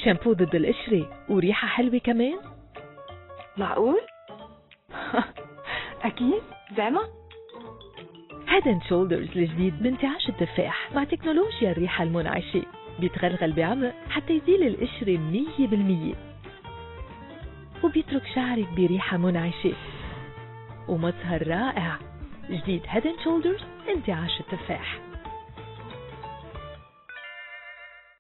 شامبو ضد القشرة وريحة حلوة كمان. معقول؟ أكيد زعمة. هيد اند شولدرز الجديد بانتعاش التفاح مع تكنولوجيا الريحة المنعشة، بيتغلغل بعمق حتى يزيل القشرة 100%، وبيترك شعرك بريحة منعشة ومظهر رائع. جديد هيد اند شولدرز انتعاش التفاح.